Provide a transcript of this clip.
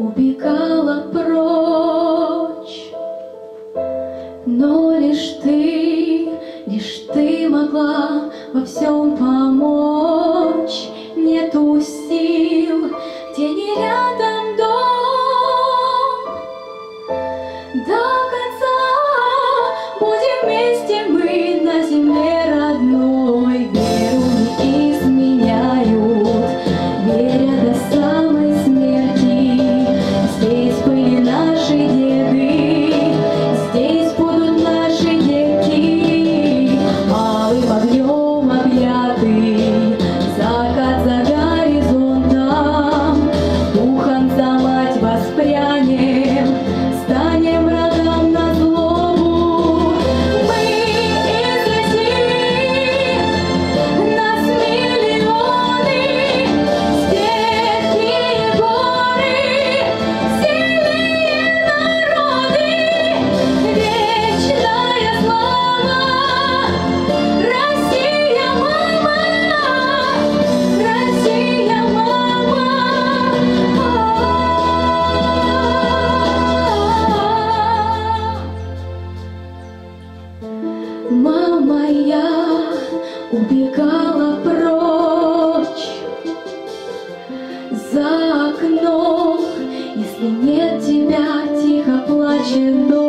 убегала прочь, но лишь ты могла во всем помочь. Нету сил, где не рядом дом. До конца будем вместе мы на земле родной. Веру не изменяют, веря до самой смерти. Здесь были наши деды, здесь будут наши дети. Алым огнем объятый закат за горизонтом. Духом за мать воспрянем, станем врагам на злобу. Мы из России, нас миллионы, степи и горы, сильные народы, вечная слава. Россия, мама, Россия, мама. Мама, я убегала прочь за окном. Если нет тебя, тихо плачет дождь.